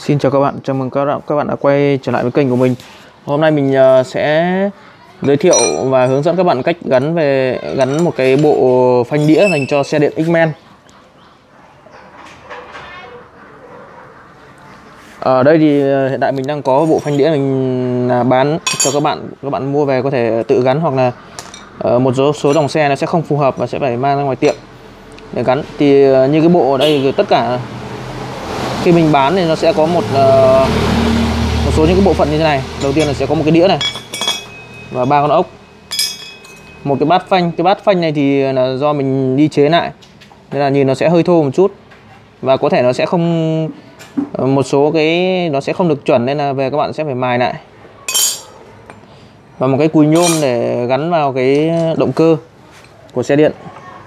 Xin chào các bạn, chào mừng các bạn đã quay trở lại với kênh của mình. Hôm nay mình sẽ giới thiệu và hướng dẫn các bạn cách gắn một cái bộ phanh đĩa dành cho xe điện X-Men. Ở đây thì hiện tại mình đang có bộ phanh đĩa mình bán cho các bạn mua về có thể tự gắn, hoặc là một số dòng xe nó sẽ không phù hợp và sẽ phải mang ra ngoài tiệm để gắn. Thì như cái bộ ở đây thì tất cả khi mình bán thì nó sẽ có một số những cái bộ phận như thế này. Đầu tiên là sẽ có một cái đĩa này và 3 con ốc, một cái bát phanh. Cái bát phanh này thì là do mình đi chế lại nên là nhìn nó sẽ hơi thô một chút và có thể nó sẽ không, một số cái nó sẽ không được chuẩn nên là về các bạn sẽ phải mài lại. Và một cái cùi nhôm để gắn vào cái động cơ của xe điện,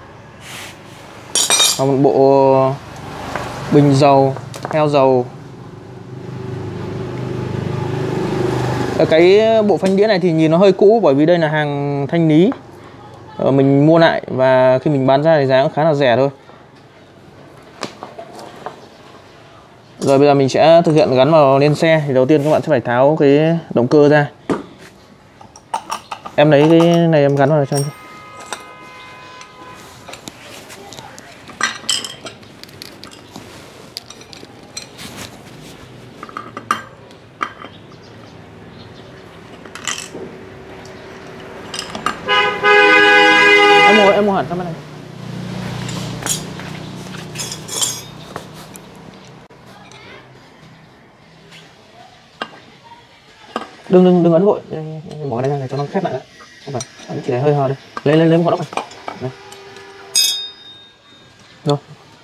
và một bộ bình dầu, heo dầu. Cái bộ phanh đĩa này thì nhìn nó hơi cũ bởi vì đây là hàng thanh lý mình mua lại, và khi mình bán ra thì giá cũng khá là rẻ thôi. Rồi bây giờ mình sẽ thực hiện gắn vào lên xe. Thì đầu tiên các bạn sẽ phải tháo cái động cơ ra. Em lấy cái này em gắn vào đây cho anh. Em mua hẳn sang bên này. Đừng ấn vội, bỏ cái này ra cho nó khép lại. Không phải, chỉ để hơi hờ đây. Lấy một con ốc này. Đây. Rồi.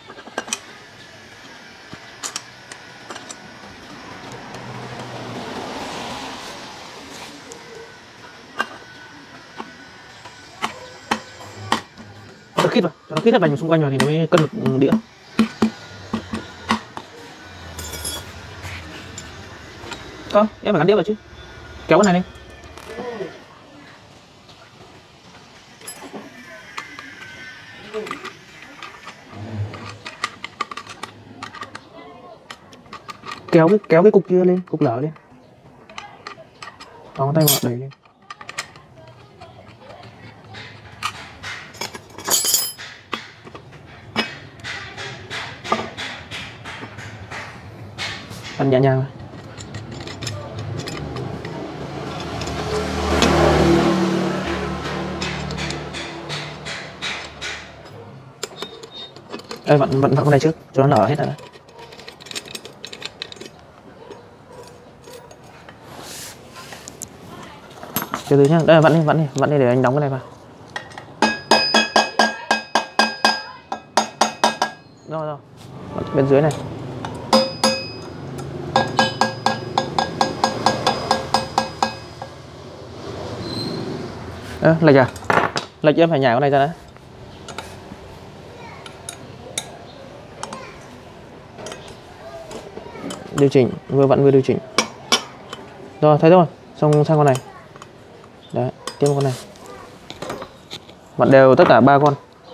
Cho nó khít hết vành xung quanh vào thì nó mới cân được đĩa. Không, em phải gắn đĩa vào chứ. Kéo cái này lên. Kéo cái cục kia lên, cục lở lên. Đó, tay vào đẩy lên. Ăn nhẹ nhàng. Đây, vặn con này trước cho nó nở hết rồi. Từ từ nhá. Đây, vặn đi để anh đóng cái này vào. Rồi. Bên dưới này. Lệch à? Lệch em phải nhả con này ra đã. Điều chỉnh, vừa vặn vừa điều chỉnh. Rồi, thấy rồi. Xong sang con này. Đấy, tiếp con này. Vặn đều tất cả 3 con.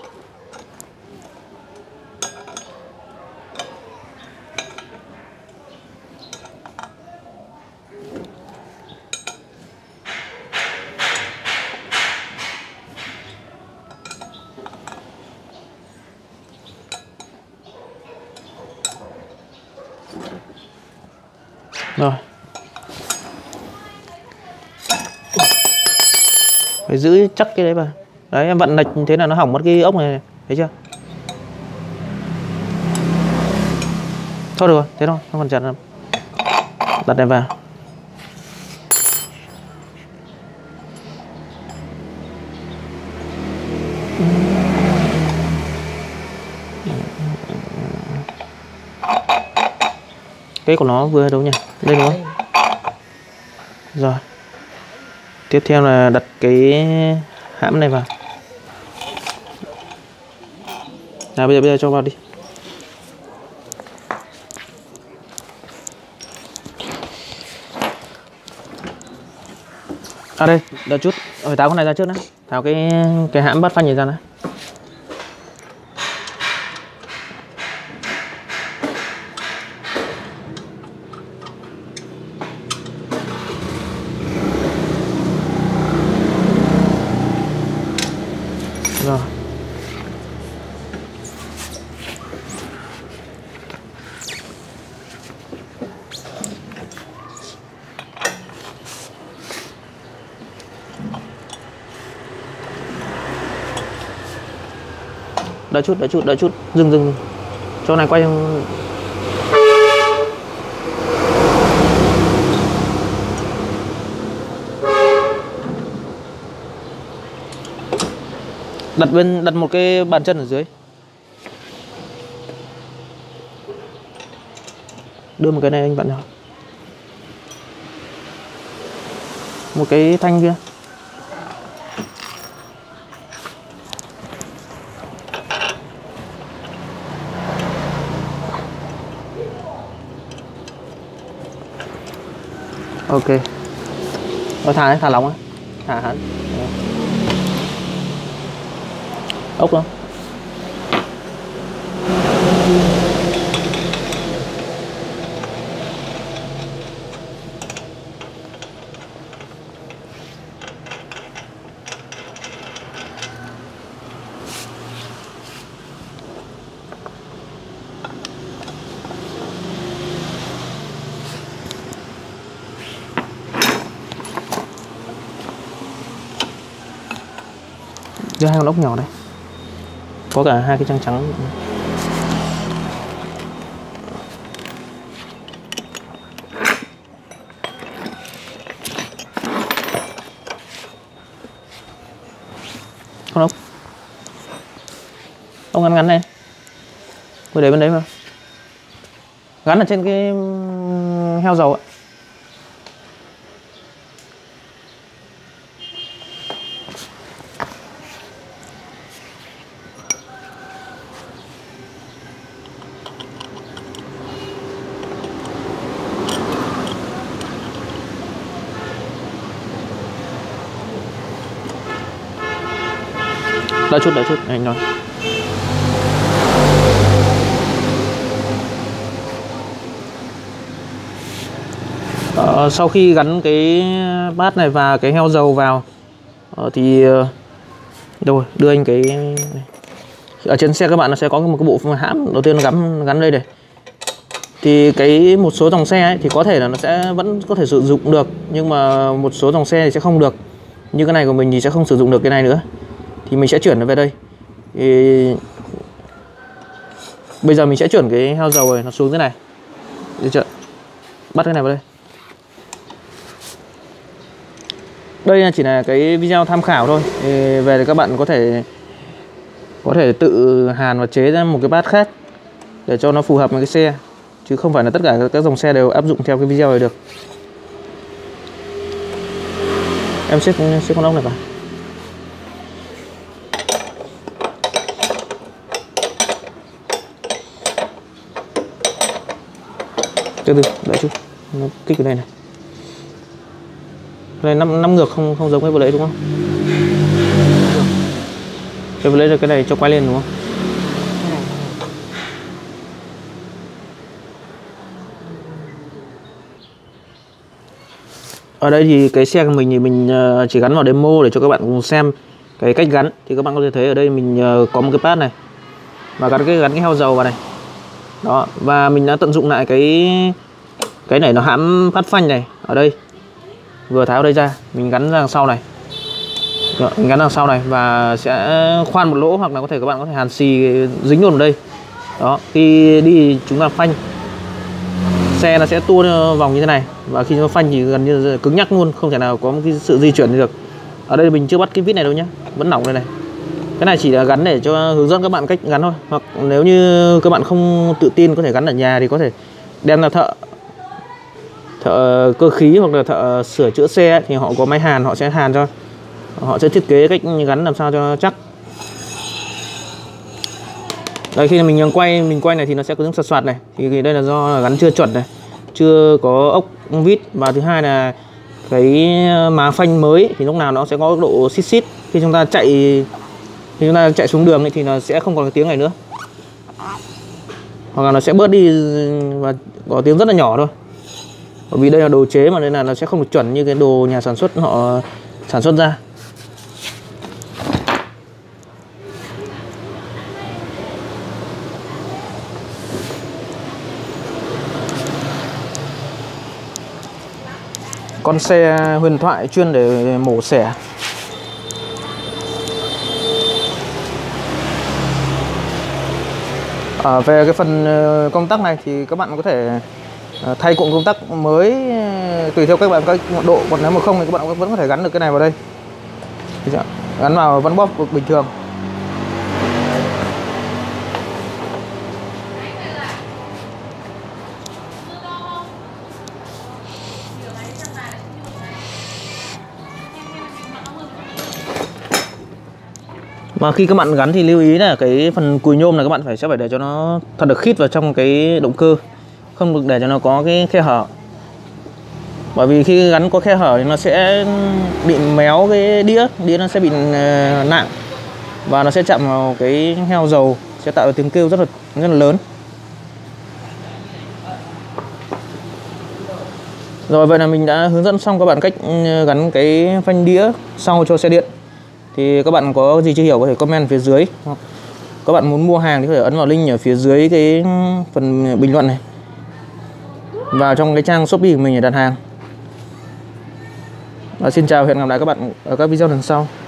Rồi. Phải giữ chắc cái đấy vào. Đấy, em vặn lệch thế là nó hỏng mất cái ốc này, thấy chưa? Thôi được rồi, thế thôi, không còn chặt đâu. Đặt này vào. Cái của nó vừa đâu nhỉ? Đây đúng không? Rồi. Tiếp theo là đặt cái hãm này vào. Bây giờ cho vào đi. Đây, đợi chút, phải tháo con này ra trước đã. Tháo cái hãm bắt phanh này ra đã. đợi chút, dừng chỗ này quay. Đặt một cái bàn chân ở dưới, đưa một cái này anh bạn nào, một cái thanh kia. Ok, thả lỏng á, thả hẳn ốc đó. Đưa 2 con ốc nhỏ này, có cả 2 cái trắng trắng. Con ốc ngắn này, vừa để bên đấy mà, gắn ở trên cái heo dầu ạ. Đợi chút anh nói. Sau khi gắn cái bát này và cái heo dầu vào thì đâu rồi, đưa anh cái này. Ở trên xe các bạn nó sẽ có một cái bộ hãm đầu tiên gắn đây này. Thì cái một số dòng xe ấy, thì có thể là nó sẽ vẫn có thể sử dụng được, nhưng mà một số dòng xe thì sẽ không được. Như cái này của mình thì sẽ không sử dụng được cái này nữa, thì mình sẽ chuyển nó về đây. Thì bây giờ mình sẽ chuyển cái heo dầu này nó xuống thế này, được chưa? Bắt cái này vào đây. Đây chỉ là cái video tham khảo thôi. Thì về thì các bạn có thể tự hàn và chế ra một cái bát khác để cho nó phù hợp với cái xe, chứ không phải là tất cả các dòng xe đều áp dụng theo cái video này được. Em xếp con ốc này vào. Từ từ, đợi chút, nó kích vào đây này. Cái này năm ngược không giống cái vừa lấy đúng không? Cái vừa lấy là cái này cho quay lên đúng không? Ở đây thì cái xe của mình thì mình chỉ gắn vào demo để cho các bạn cùng xem cái cách gắn. Thì các bạn có thể thấy ở đây mình có một cái pad này và gắn cái heo dầu vào này. Đó, và mình đã tận dụng lại cái này nó hãm phát phanh này ở đây. Vừa tháo đây ra, mình gắn ra đằng sau này. Đó, mình gắn đằng sau này và sẽ khoan một lỗ, hoặc là các bạn có thể hàn xì dính luôn ở đây. Đó, khi đi chúng ta phanh, xe nó sẽ tua vòng như thế này, và khi nó phanh thì gần như cứng nhắc luôn, không thể nào có một cái sự di chuyển được. Ở đây mình chưa bắt cái vít này đâu nhá, vẫn lỏng đây này. Cái này chỉ là gắn để cho hướng dẫn các bạn cách gắn thôi. Hoặc nếu như các bạn không tự tin có thể gắn ở nhà thì có thể đem ra thợ cơ khí hoặc là thợ sửa chữa xe thì họ có máy hàn, họ sẽ hàn cho, họ sẽ thiết kế cách gắn làm sao cho nó chắc. Đây, khi mình quay này thì nó sẽ có tiếng xoạt này, thì đây là do gắn chưa chuẩn này, chưa có ốc vít, và thứ hai là cái má phanh mới thì lúc nào nó sẽ có độ xít. Khi chúng ta chạy xuống đường thì nó sẽ không còn cái tiếng này nữa, hoặc là nó sẽ bớt đi và có tiếng rất là nhỏ thôi. Bởi vì đây là đồ chế mà, nên là nó sẽ không được chuẩn như cái đồ nhà sản xuất họ sản xuất ra. Con xe huyền thoại chuyên để mổ xẻ. Về cái phần công tắc này thì các bạn có thể thay cụm công tắc mới tùy theo các bạn các độ, còn nếu mà không thì các bạn vẫn có thể gắn được cái này vào đây, gắn vào vẫn bóp bình thường. Và khi các bạn gắn thì lưu ý là cái phần cùi nhôm này các bạn sẽ phải để cho nó thật được khít vào trong cái động cơ, không được để cho nó có cái khe hở. Bởi vì khi gắn có khe hở thì nó sẽ bị méo cái đĩa nó sẽ bị nặng và nó sẽ chạm vào cái heo dầu, sẽ tạo ra tiếng kêu rất là lớn. Rồi, vậy là mình đã hướng dẫn xong các bạn cách gắn cái phanh đĩa sau cho xe điện. Thì các bạn có gì chưa hiểu có thể comment phía dưới, hoặc các bạn muốn mua hàng thì có thể ấn vào link ở phía dưới cái phần bình luận này, vào trong cái trang Shopee của mình để đặt hàng. Và xin chào, hẹn gặp lại các bạn ở các video lần sau.